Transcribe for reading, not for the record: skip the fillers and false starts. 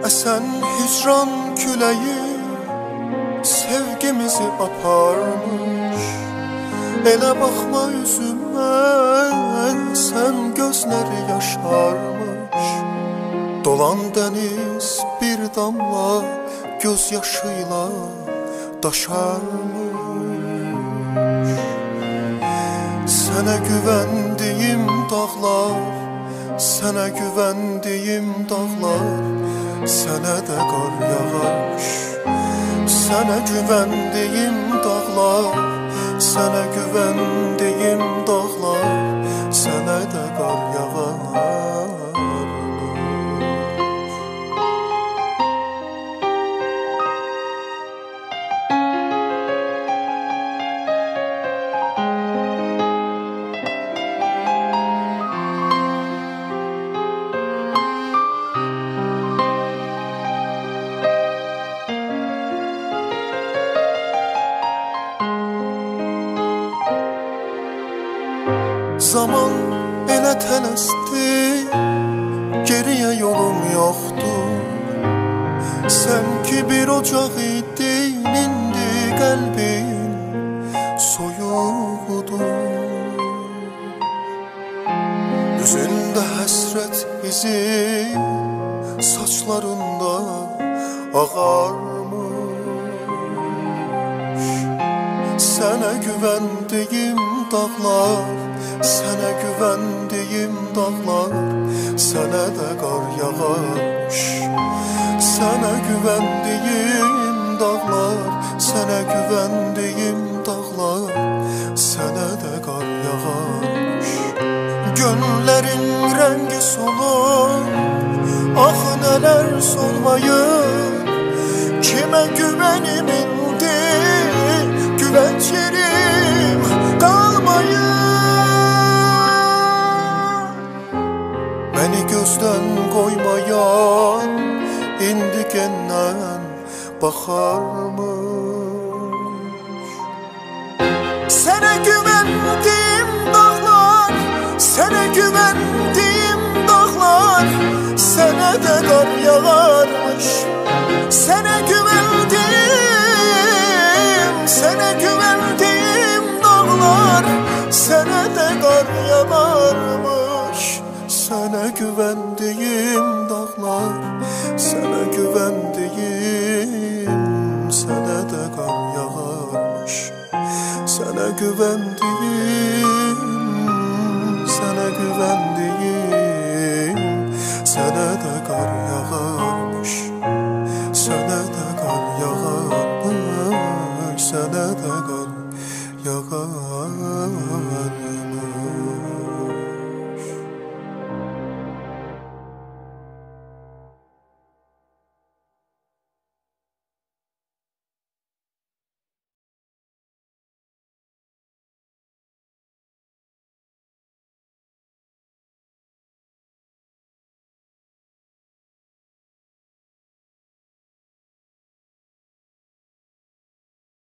Esen hicran küleyi sevgimizi aparmış. Ele bakma yüzüme, sen gözleri yaşarmış. Dolan deniz bir damla gözyaşıyla daşarmış. Sənə güvəndiyim dağlar, sənə güvəndiyim dağlar, sənə də qar yağarmış. Sənə güvəndiyim dağlar, sənə güvəndiyim dağlar, sənə də qar yağarmış. Zaman elə tələsdi, geriyə yolum yoxdur. Sən ki bir ocaq idin, indi qəlbin soyuqdur. Üzündə həsrət izi, saçlarında ağarmış. Sənə güvəndiyim dağlar, sənə güvəndiyim dağlar, sənə də qar yağarmış. Sənə güvəndiyim dağlar, sənə güvəndiyim dağlar, sənə də qar yağarmış. Gönlərin rəngi solur, ah nələr solmayır. Kimə güvənim indi, güvənc yerim qalmayır. Məni gözdən qoymayan indi gəndən baxarmış. Sənə güvəndiyim dağlar, sənə güvəndiyim dağlar, sənə də qar yağarmış. Sənə güvəndiyim, sənə güvəndiyim dağlar, sənə də qar yağarmış. Sənə güvəndiyim dağlar, sənə güvəndiyim, sənə də qar yağarmış. Sənə güvəndiyim, sənə güvəndiyim.